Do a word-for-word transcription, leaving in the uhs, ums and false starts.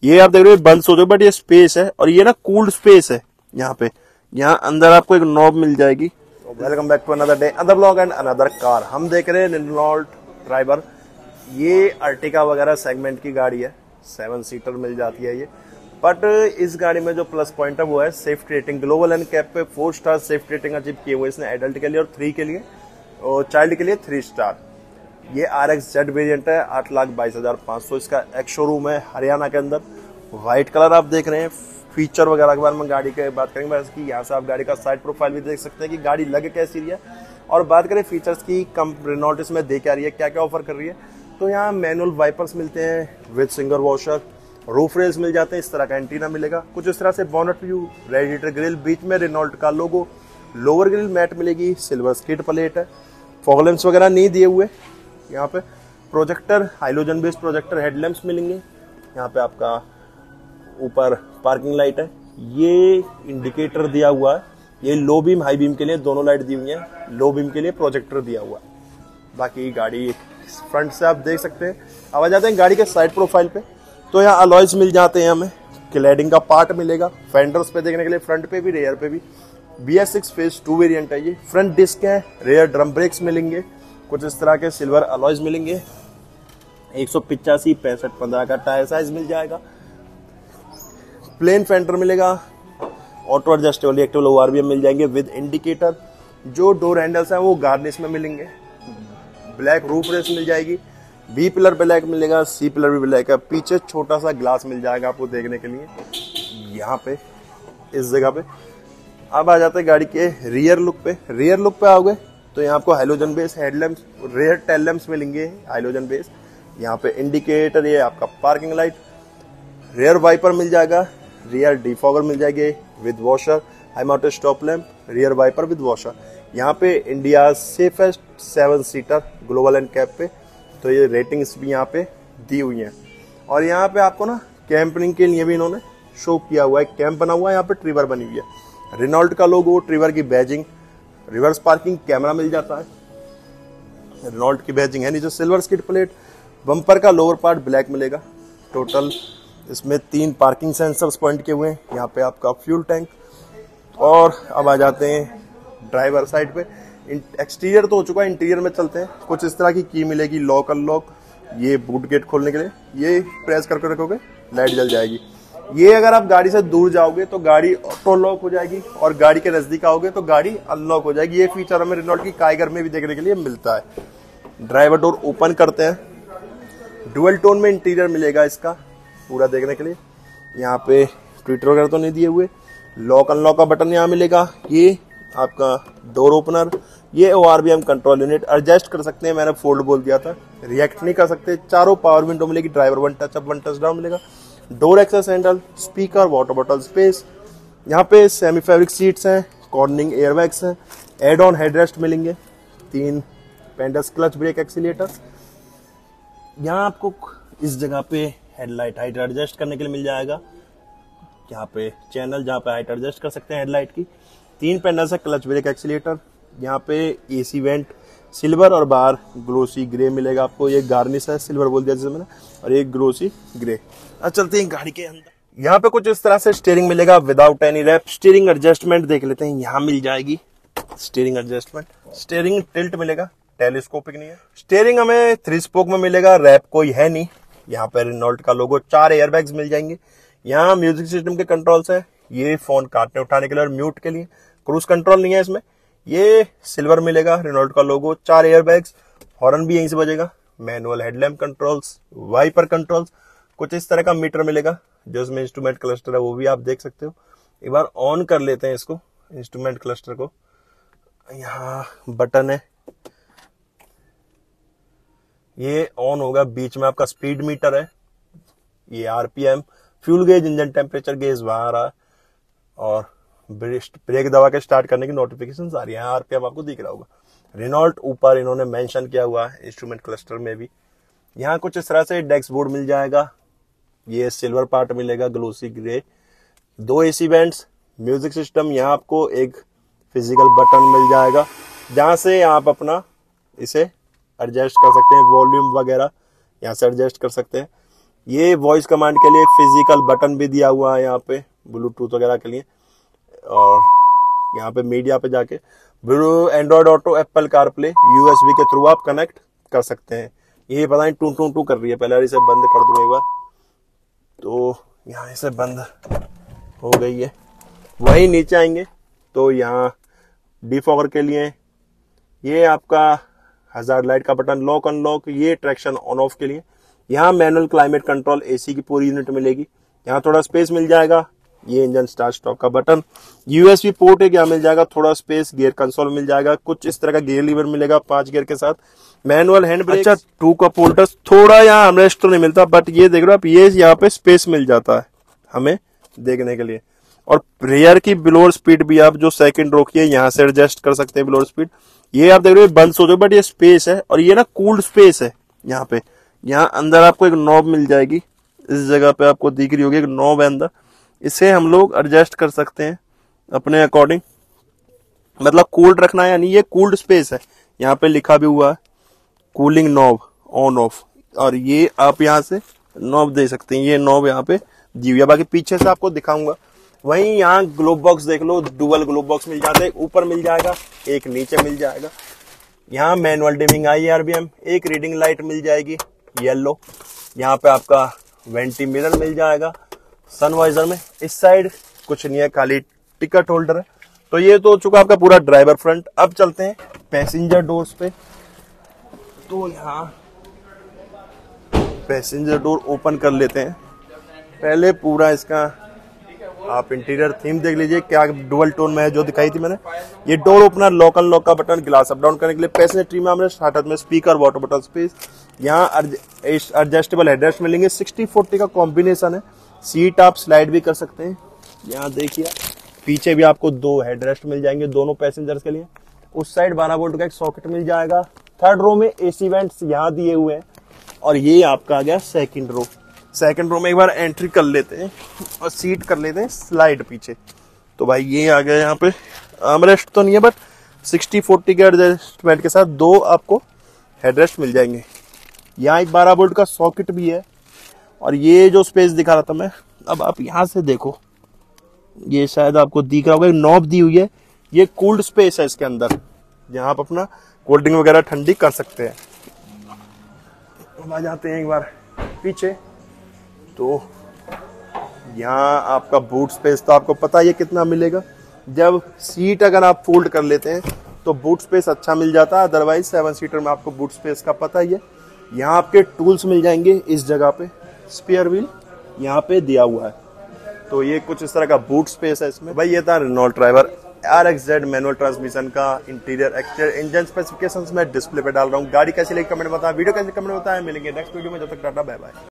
ये आप देख रहे हो बंद सोच रहे, बट ये स्पेस है और ये ना कूल्ड स्पेस है। यहाँ पे यहाँ अंदर आपको एक नॉब मिल जाएगी। Welcome back to another day another blog and another car. हम देख रहे हैं रेनॉल्ट ड्राइवर। ये अर्टिगा वगैरह सेगमेंट की गाड़ी है, सेवन सीटर मिल जाती है ये। बट इस गाड़ी में जो प्लस पॉइंट है वो है safety rating. Global NCAP पे four star safety rating achieve किए हुए इसने एडल्ट के लिए और थ्री के लिए और चाइल्ड के लिए थ्री स्टार। ये आर एक्स जेड वेरियंट है, आठ लाख बाईस हजार पाँच सौ इसका एक्स शोरूम है हरियाणा के अंदर। व्हाइट कलर आप देख रहे हैं। फीचर वगैरह के बारे में गाड़ी के बात करेंगे इसकी। यहाँ से आप गाड़ी का साइड प्रोफाइल भी देख सकते हैं कि गाड़ी लगे कैसी रही है। और बात करें फीचर्स की, कम रेनॉल्ट इसमें दे क्या रही है, क्या क्या ऑफर कर रही है, तो यहाँ मैनुअल वाइपर्स मिलते हैं with single washer, roof rails मिल जाते हैं, इस तरह का एंटीना मिलेगा कुछ इस तरह से, बोनट व्यू, रेडिएटर ग्रिल, बीच में रेनॉल्ट का लोगो, लोअर ग्रिल मैट मिलेगी, सिल्वर स्किड प्लेट है, फॉग लैंप्स वगैरह नहीं दिए हुए। यहाँ पे projector, halogen based projector headlamps मिलेंगे। यहाँ पे आपका ऊपर पार्किंग लाइट है, ये इंडिकेटर दिया हुआ है, ये लो बीम हाई बीम के लिए दोनों लाइट दी हुई है, लो बीम के लिए प्रोजेक्टर दिया हुआ है। बाकी गाड़ी फ्रंट से आप देख सकते हैं। अब आ जाते हैं गाड़ी के साइड प्रोफाइल पे, तो यहाँ अलॉयज मिल जाते हैं, हमें क्लैडिंग का पार्ट मिलेगा फेंडर्स पे देखने के लिए, फ्रंट पे भी रेयर पे भी। B S six phase two variant है ये। फ्रंट डिस्क है, रेयर ड्रम ब्रेक्स मिलेंगे, कुछ इस तरह के सिल्वर अलॉयज मिलेंगे। एक सौ पिचासी पैंसठ पंद्रह का टायर साइज मिल जाएगा। प्लेन फेंडर मिलेगा, auto adjustable retractable O R V M मिल जाएंगे विद इंडिकेटर। जो डोर हैंडल्स हैं वो गार्निश में मिलेंगे। ब्लैक रूफ रेस मिल जाएगी, बी पिलर ब्लैक मिलेगा, सी पिलर भी ब्लैक है। पीछे छोटा सा ग्लास मिल जाएगा आपको देखने के लिए यहाँ पे इस जगह पे। अब आ जाते हैं गाड़ी के रियर लुक पे। रियर लुक पे आओगे तो यहाँ आपको halogen base headlamps, rear tail lamps मिलेंगे हाइलोजन बेस। यहाँ पे इंडिकेटर, ये आपका पार्किंग लाइट, रेयर वाइपर मिल जाएगा, रियर डिफॉगर मिल जाएगी with washer, high mounted stop lamp, rear wiper with washer. यहाँ पे India safest seven seater global NCAP पे, तो ये रेटिंग्स भी यहाँ पे दी हुई हैं। और यहाँ पे आपको ना कैंपिंग के लिए भी इन्होंने शो किया हुआ है, कैंप बना हुआ है, यहाँ पे ट्रिवर बनी हुई है, रेनॉल्ट का लोगो, ट्रिवर की बैजिंग, रिवर्स पार्किंग कैमरा मिल जाता है, रेनॉल्ट की बैजिंग है नीचे, सिल्वर स्किड प्लेट, बम्पर का लोअर पार्ट ब्लैक मिलेगा। टोटल इसमें तीन पार्किंग सेंसर्स पॉइंट किए हुए हैं। यहाँ पे आपका फ्यूल टैंक। और अब आ जाते हैं ड्राइवर साइड पे। एक्सटीरियर तो हो चुका है, इंटीरियर में चलते हैं। कुछ इस तरह की की मिलेगी, लॉक अनलॉक, ये बूट गेट खोलने के लिए, ये प्रेस करके रखोगे लाइट जल जाएगी। ये अगर आप गाड़ी से दूर जाओगे तो गाड़ी ऑटो लॉक हो जाएगी और गाड़ी के नजदीक आओगे तो गाड़ी अनलॉक हो जाएगी। ये फीचर हमें रेनॉल्ट की काइगर में भी देखने के लिए मिलता है। ड्राइवर डोर ओपन करते हैं, डुअल टोन में इंटीरियर मिलेगा इसका पूरा देखने के लिए। यहाँ पे ट्विटर वगैरह तो नहीं दिए हुए। लॉक अनलॉक का बटन यहाँ मिलेगा। ये आपका डोर ओपनर, ये O R V M control unit, adjust कर सकते हैं, मैंने फोल्ड बोल दिया था, रिएक्ट नहीं कर सकते। चारों पावर विंडो मिलेगी, driver one touch up one touch down मिलेगा, door access handle, speaker, water bottle space. यहाँ पे सेमी फैब्रिक सीट्स हैं, कॉर्निंग एयरबैग्स हैं, एड ऑन हेडरेस्ट मिलेंगे, तीन पेंडस क्लच ब्रेक एक्सीलेटर। यहाँ आपको इस जगह पे हेडलाइट हाइट एडजस्ट करने के लिए मिल जाएगा। यहाँ पे चैनल जहाँ पे हाइट एडजस्ट कर सकते हैं हेडलाइट की। तीन पेंडल्स है, क्लच ब्रेक एक्सीलेटर। यहाँ पे एसी वेंट सिल्वर और बाहर ग्लोसी ग्रे मिलेगा आपको। ये गार्निश है, सिल्वर बोल दिया जैसे मैंने, और ये ग्लोसी ग्रे। अब चलते हैं गाड़ी के अंदर। यहाँ पे कुछ इस तरह से स्टीयरिंग मिलेगा without any wrap. Steering adjustment देख लेते हैं, यहाँ मिल जाएगी स्टीयरिंग एडजस्टमेंट। स्टीयरिंग टिल्ट मिलेगा, टेलीस्कोपिक नहीं है। स्टीयरिंग हमें थ्री स्पोक में मिलेगा, रैप कोई है नहीं। यहाँ पे रेनॉल्ट का लोगो, चार एयरबैग्स मिल जाएंगे। यहाँ म्यूजिक सिस्टम के कंट्रोल्स है, ये फोन काटने उठाने के लिए और म्यूट के लिए। क्रूज कंट्रोल नहीं है इसमें। ये सिल्वर मिलेगा, रेनॉल्ट का लोगो, चार एयरबैग्स, हॉर्न भी यहीं से बजेगा। Manual headlamp controls, wiper controls, कुछ इस तरह का मीटर मिलेगा। जो इसमें इंस्ट्रूमेंट क्लस्टर है वो भी आप देख सकते हो। एक बार ऑन कर लेते हैं इसको, इंस्ट्रूमेंट क्लस्टर को। यहाँ बटन है, ये ऑन होगा। बीच में आपका स्पीड मीटर है, ये RPM, fuel gauge, engine temperature gauge वहां आ रहा है, और ब्रेक दबा के स्टार्ट करने की नोटिफिकेशन आ रही है। आरपीएम आपको दिख रहा होगा। रेनॉल्ट ऊपर इन्होंने मेंशन किया हुआ है इंस्ट्रूमेंट क्लस्टर में भी। यहाँ कुछ इस तरह से डेस्क बोर्ड मिल जाएगा। ये सिल्वर पार्ट मिलेगा, ग्लोसी ग्रे। दो एसी वेंट्स, म्यूजिक सिस्टम। यहाँ आपको एक फिजिकल बटन मिल जाएगा जहां से आप अपना इसे एडजस्ट कर सकते हैं, वॉल्यूम वगैरह यहाँ से एडजस्ट कर सकते हैं। ये वॉइस कमांड के लिए फिजिकल बटन भी दिया हुआ है यहाँ पे ब्लूटूथ वगैरह के लिए, और यहाँ पे मीडिया पे जाके blue Android Auto, Apple CarPlay, USB के थ्रू आप कनेक्ट कर सकते हैं। ये पता नहीं टू टू टू कर रही है, पहले इसे बंद कर दूंगा एक बार। तो यहाँ इसे बंद हो गई है। वही नीचे आएंगे तो यहाँ डिफॉगर के लिए ये आपका हजार्ड लाइट का बटन, लॉक अनलॉक, ये ट्रैक्शन ऑन ऑफ के लिए। यहाँ मैनुअल क्लाइमेट कंट्रोल, एसी की पूरी यूनिट मिलेगी। यहाँ थोड़ा स्पेस मिल जाएगा, ये इंजन स्टार्ट स्टॉप का बटन, यूएसबी पोर्ट है, यहाँ मिल जाएगा थोड़ा स्पेस, गियर कंसोल मिल जाएगा, कुछ इस तरह का गियर लीवर मिलेगा पांच गियर के साथ, मैनुअल हैंड ब्रेक। अच्छा, टू कप होल्डर, थोड़ा यहाँ आर्मरेस्ट तो नहीं मिलता, बट ये देख रहे हो आप, ये यहाँ पे स्पेस मिल जाता है हमें देखने के लिए। और रेयर की ब्लोअर स्पीड भी आप जो सेकंड रो की है यहाँ से एडजस्ट कर सकते हैं ब्लोअर स्पीड। ये आप देख रहे हो बंद सोच रहे हो, बट ये स्पेस है, और ये ना कूल्ड स्पेस है यहाँ पे। यहाँ अंदर आपको एक नॉब मिल जाएगी, इस जगह पे आपको दिख रही होगी एक नॉब है अंदर, इसे हम लोग एडजस्ट कर सकते हैं अपने अकॉर्डिंग, मतलब कूल्ड रखना है, यानी ये कूल्ड स्पेस है। यहाँ पे लिखा भी हुआ है कूलिंग नॉब ऑन ऑफ, और ये आप यहाँ से नॉब दे सकते हैं, ये नॉब यहाँ पे दी हुई है। बाकी पीछे से आपको दिखाऊंगा। वहीं यहाँ ग्लोब बॉक्स देख लो, डुअल ग्लोब बॉक्स मिल जाता है, ऊपर मिल जाएगा, एक नीचे मिल जाएगा। यहाँ मैनुअल डिमिंग आई आरबीएम, एक रीडिंग लाइट मिल जाएगी येलो। यहाँ पे आपका वेंटी मिरर मिल जाएगा सनवाइजर में। इस साइड कुछ नहीं है, खाली टिकट होल्डर है। तो ये तो हो चुका आपका पूरा ड्राइवर फ्रंट। अब चलते हैं पैसेंजर डोर्स पे। तो यहाँ पैसेंजर डोर ओपन कर लेते हैं। पहले पूरा इसका आप इंटीरियर थीम देख लीजिए, क्या डुअल टोन में है जो दिखाई थी मैंने। ये डोर ओपनर, लॉक अनलॉक का बटन, ग्लास अप डाउन करने के लिए, पैसेंजर ट्री में हमने स्टार्टर में स्पीकर, वाटर बॉटल स्पेस। यहाँ एडजस्टेबल हेडरेस्ट मिलेंगे, सिक्सटी फोर्टी का कॉम्बिनेशन है। सीट आप स्लाइड भी कर सकते हैं। यहाँ देखिए पीछे भी आपको दो हेडरेस्ट मिल जाएंगे दोनों पैसेंजर्स के लिए। उस साइड बारह वोल्ट का एक सॉकेट मिल जाएगा। थर्ड रो में एसी वेंट्स यहाँ दिए हुए हैं, और ये आपका आ गया सेकंड रो। सेकंड रो में एक बार एंट्री कर लेते हैं और सीट कर लेते हैं स्लाइड पीछे। तो भाई ये आ गया, यहाँ पे आर्मरेस्ट तो नहीं है, बट सिक्सटी फोर्टी के एडजस्टमेंट के साथ दो आपको हेडरेस्ट मिल जाएंगे। यहाँ एक बारह वोल्ट का सॉकेट भी है, और ये जो स्पेस दिखा रहा था मैं, अब आप यहाँ से देखो, ये शायद आपको दिख रहा होगा, एक नॉब दी हुई है, ये कूल्ड स्पेस है इसके अंदर, जहाँ आप अपना कोल्ड ड्रिंक वगैरह ठंडी कर सकते हैं। अब आ जाते हैं एक बार पीछे। तो यहाँ आपका बूट स्पेस तो आपको पता ही है कितना मिलेगा। जब सीट अगर आप फोल्ड कर लेते हैं तो बूट स्पेस अच्छा मिल जाता है, अदरवाइज सेवन सीटर में आपको बूट स्पेस का पता ही है। यहाँ आपके टूल्स मिल जाएंगे इस जगह पे, स्पेयर व्हील यहाँ पे दिया हुआ है। तो ये कुछ इस तरह का बूट स्पेस है इसमें। भाई ये था Renault Triber R X Z manual transmission का इंटीरियर एक्सटीरियर इंजन स्पेसिफिकेशंस मैं डिस्प्ले पे डाल रहा हूँ। गाड़ी कैसी लगी कमेंट बताएं, वीडियो कैसी कमेंट बताएं। मिलेंगे नेक्स्ट वीडियो में, जब तक टाटा बाय बाय।